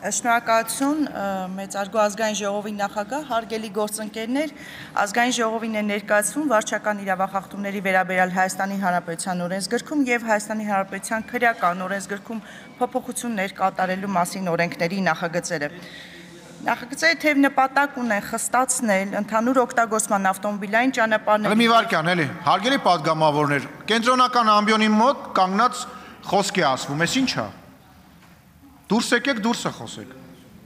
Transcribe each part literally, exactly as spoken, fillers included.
Շնորհակալություն մեծարգո ազգային ժողովի նախագահ, հարգելի գործընկերներ, ազգային ժողովին է ներկայացվում վարչական իրավախախտումների վերաբերյալ Հայաստանի Հանրապետության օրենսգրքում եւ Հայաստանի Հանրապետության քրեական օրենսգրքում փոփոխություններ կատարելու մասին օրենքների նախագծերը։ Նախագծերը թեև նպատակ ունեն խստացնել ընդհանուր օգտագործման ավտոմոբիլային ճանապարհների։ Մի վարքյան, էլի, հարգելի պատգամավորներ, կենտրոնական ամբիոնի մոտ կանգնած խոսք է ասվում, էս ի՞նչ է։ Դուրս եկեք, դուրս է խոսեք։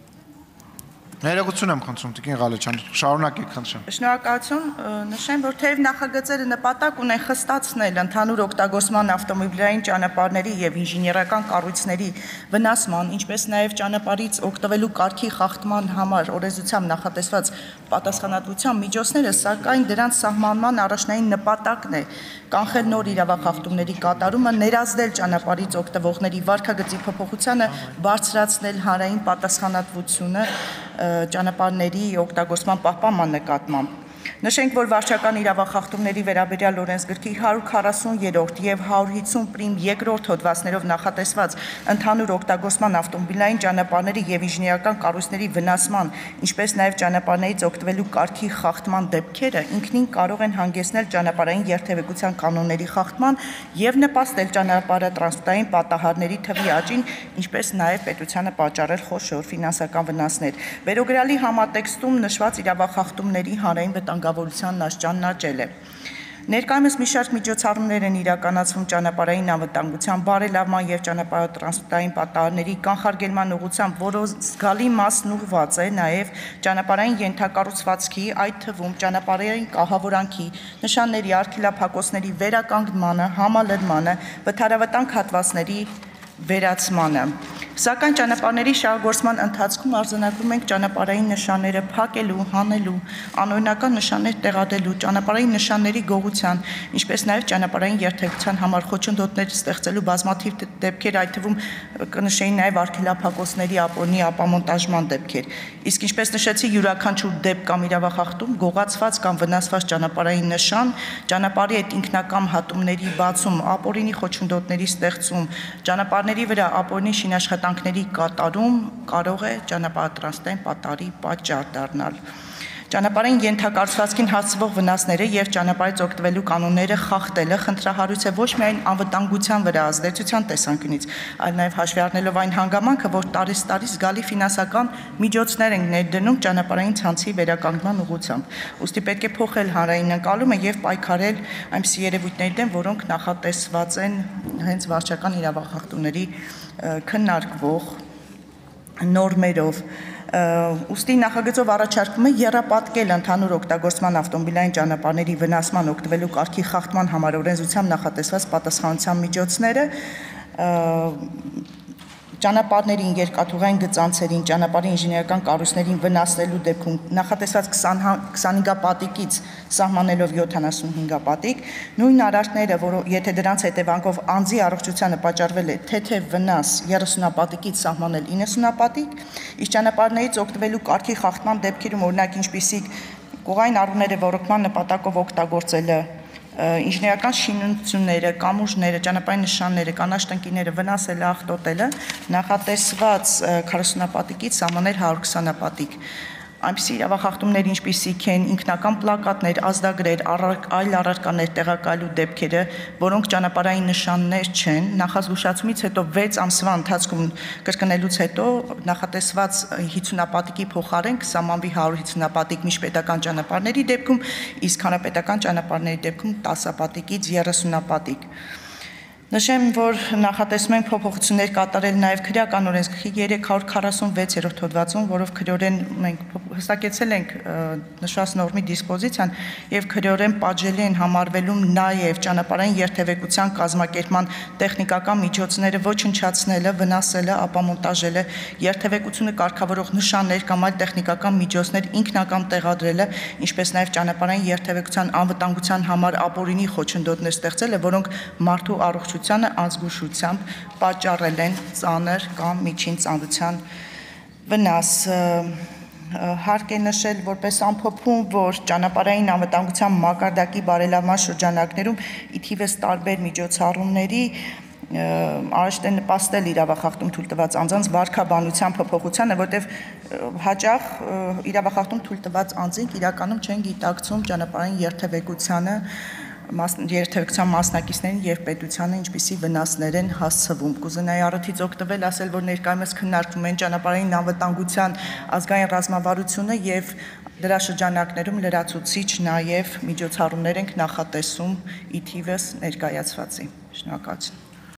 Ներողություն եմ խնդրում, Տիկին Ղալեչյան, շարունակեք խնդրեմ։ Շնորհակալություն, նշեմ, որ թեև նախագծերը նպատակ ունեն խստացնել ընդհանուր օգտագործման ավտոմոբիլային ճանապարհների եւ ինժեներական կառույցների վնասման, ինչպես նաեւ ճանապարհից օգտվելու կարգի խախտման համար օրենսությամբ նախատեսված պատասխանատվության միջոցները, սակայն դրանց սահմանման առաջնային նպատակն է կանխել նոր իրավախախտումների կատարումը, ներազդել ճանապարհից օգտվողների վարքագծի փոփոխությանը, բարձրացնել հանրային պատասխանատվությունը ճանապարհների օգտագործման պահպանման նկատմամբ։ Նշենք, որ վարչական իրավախախտումների վերաբերյալ օրենսգրքի հարյուր քառասուններորդ եւ հարյուր հիսուն պրիմ երկրորդ հոդվածներով նախատեսված ընդհանուր օգտագործման ավտոմոբիլային ճանապարհների եւ ինժեներական կառույցների վնասման, ինչպես նաեւ ճանապարհներից օգտվելու կարգի խախտման դեպքերը ինքնին կարող են հանգեցնել ճանապարհային երթևեկության կանոնների խախտման եւ նպաստել ճանապարհատրանսպորտային պատահարների թվի աճին, ինչպես նաեւ պետությանը պատճառել խոշոր ֆինանսական վնասներ։ Վերոգրյալի համատեքստում նշված իրավախախտումների հանրային վտանգավորությանն աճճանն աճել է։ Ներկայումս մի շարք միջոցառումներ են իրականացվում ճանապարհային անվտանգության բարելավման եւ ճանապարհատրանսպորտային պատահարների կանխարգելման ուղղությամբ, որոնց զգալի մասն ուղղված է նաեւ ճանապարհային ենթակառուցվածքի, այդ թվում ճանապարհային կահավորանքի, նշանների, արգելափակոցների վերականգնմանը, համալրմանը, վթարավտանգ հատվածների վերացմանը։ Սակայն ճանապարհների շահագործման ընթացքում արձանագրում ենք ճանապարհային նշանները փակելու, հանելու, անօրինական նշաններ տեղադրելու, ճանապարհային նշանների գողության, ինչպես նաև ճանապարհային երթևեկության համար խոչընդոտներ ստեղծելու բազմաթիվ դեպքեր, այդ թվում կնշեին նաև արգելափակոցների ապօրինի ապամոնտաժման դեպքեր։ Իսկ ինչպես նշեցի, յուրաքանչյուր դեպք կամ իրավախախտում, գողացված կամ վնասված ճանապարհային նշան, ճանապարհի հետ ինքնակամ հատումների բացում, ապօրինի խոչընդոտների ստեղծում, ճանապարհների վրա ապօրինի շինաշխատանքների կատարում կարող է ճանապարհատրանսպորտային պատահարի պատճառ դառնալ։ Ճանապարհային ենթակառուցվածքին հասցվող վնասները եւ ճանապարհից օգտվելու կանոնները խախտելը խնդրահարույց է ոչ միայն անվտանգության վրա ազդեցության տեսանկյունից, այլ նաեւ հաշվի առնելով այն հանգամանքը, որ տարեց տարի զգալի ֆինանսական միջոցներ են ներդնում ճանապարհային ցանցի վերականգնման ուղղությամբ։ Ուստի պետք է փոխել հանրային ընկալումը եւ պայքարել այնպիսի երևույթների դեմ, որոնք նախատեսված են հենց վարչական իրավախախտումների քննարկվող նորմերով։ Ուստի նախագծով առաջարկվում է եռապատկել ընդհանուր օգտագործման ավտոմոբիլային ճանապարհների վնասման օգտվելու կարգի խախտման համար օրենսությամբ նախատեսված պատասխանատվության միջոցները, ճանապարհներին, երկաթուղային գծանցերին, ճանապարհի ինժեներական կառույցներին վնասելու դեպքում նախատեսված քսանհինգապատիկից սահմանելով յոթանասունհինգապատիկ, նույն արարքները, որ եթե դրանց հետևանքով անձի առողջությանը պատճառվել է թեթև վնաս երեսունապատիկից սահմանել իննսունապատիկ, իսկ ճանապարհներից օգտվելու կարգի խախտման դեպքերում, օրինակ ինչպիսիք կողային առումները ոռոգման նպատակով օգտագործելը, ինժեներական շինությունները, կամուրջները, ճանապարհային նշանները, կանաչ տնկիները վնասելը, աղտոտելը, նախատեսված քառասունապատիկից սահմանել հարյուր քսանապատիկ։ Այնպիսի իրավախախտումներ, ինչպիսիք են ինքնական պլակատներ, ազդագրեր, այլ առարկաներ տեղակայելու դեպքերը, որոնք ճանապարհային նշաններ չեն, նախազգուշացումից հետո վեց ամսվա ընթացքում կրկնելուց հետո նախատեսված հիսունապատիկի փոխարեն կսահմանվի հարյուր հիսունապատիկ միջպետական ճանապարհների դեպքում, իսկ հանրապետական ճանապարհների դեպքում տասապատիկից երեսունապատիկ։ Նշեմ, որ նախատեսում ենք փոփոխություններ կատարել նաև քրեական օրենսգրքի երեք հարյուր քառասունվեցերորդ հոդվածում, որով քրեորեն մենք հստակեցել ենք նշված նորմի դիսպոզիցիան եւ քրեորեն պատժելի են համարվելու նաև ճանապարհային երթևեկության կազմակերպման տեխնիկական միջոցները ոչնչացնելը, վնասելը, ապամոնտաժելը, երթևեկությունը կարգավորող նշաններ կամ այլ տեխնիկական միջոցներ ինքնակամ տեղադրելը, ինչպես նաև ճանապարհային երթևեկության անվտանգության համար ապօրինի խոչընդոտներ ստեղծելը, որոնք մարդու առողջությանը անզգուշությամբ պատճառել են ծանր կամ միջին ծանրության վնաս։ Հարկ է նշել որպես ամփոփում, որ ճանապարհային անվտանգության մակարդակի բարելավման շրջանակներում ի թիվս տարբեր միջոցառումների առաջ է նպաստել իրավախախտում թույլ տված անձանց վարքաբանության փոփոխությանը, որտեղ հաճախ իրավախախտում թույլ տված անձինք իրականում չեն գիտակցում ճանապարհային երթևեկությանը, երթևեկության մասնակիցներին եւ պետությանը ինչպիսի վնասներ են հասցվում։ Կուզենայի առիթից օգտվել ասել, որ ներկայումս քննարկվում են ճանապարհային անվտանգության ազգային ռազմավարությունը եւ դրա շրջանակներում լրացուցիչ նաեւ միջոցառումներ ենք նախատեսում ի թիվս ներկայացվածի։ Շնորհակալություն։